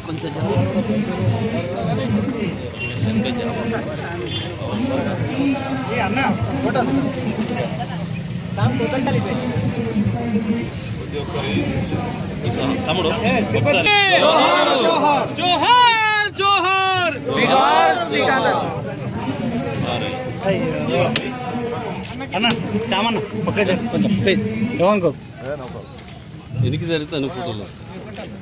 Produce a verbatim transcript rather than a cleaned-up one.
కొంచెం తమ్ముడు జోహార్ జోహార్ అన్న చామన్న పక్క కొంచెం ప్లీజ్ ఏమనుకో ఎనికి జరిగితే అన్ని ఫోటోలు